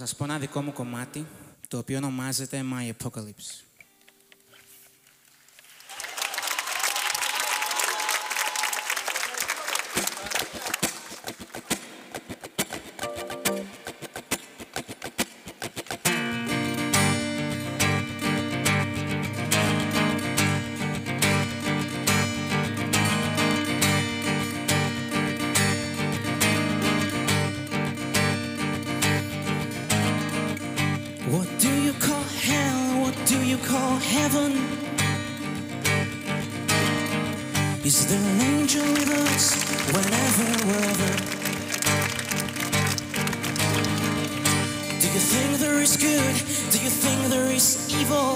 σας πω ένα δικό μου κομμάτι, το οποίο ονομάζεται My Apocalypse. What do you call hell? What do you call heaven? Is there an angel with us whenever, wherever? Do you think there is good? Do you think there is evil?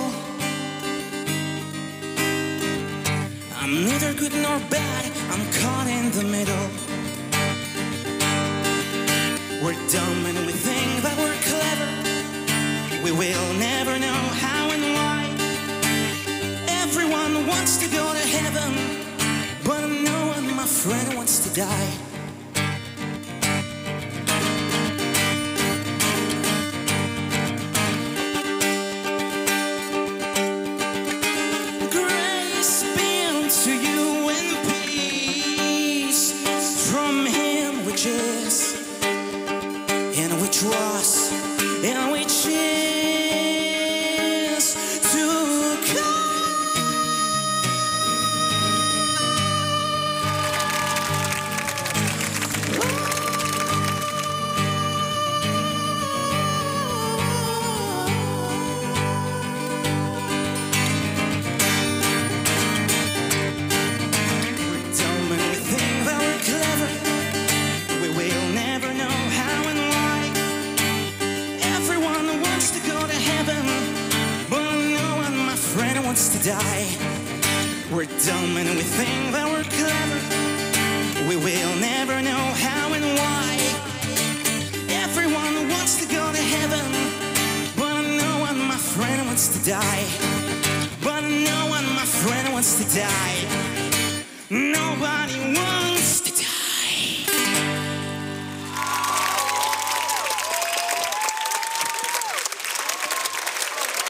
I'm neither good nor bad, I'm caught in the middle. We're dumb and we think that we're clever. We will never know how and why. Everyone wants to go to heaven, but no one, my friend, wants to die. Grace be unto you and peace from Him which is, and which was, and which is to come. We're dumb and we think that we're clever. We will never know how and why. Everyone wants to go to heaven, but no one, my friend, wants to die. We're dumb and we think that we're clever. We will never know how and why. Everyone wants to go to heaven, but no one, my friend, wants to die. But no one, my friend, wants to die. Nobody wants to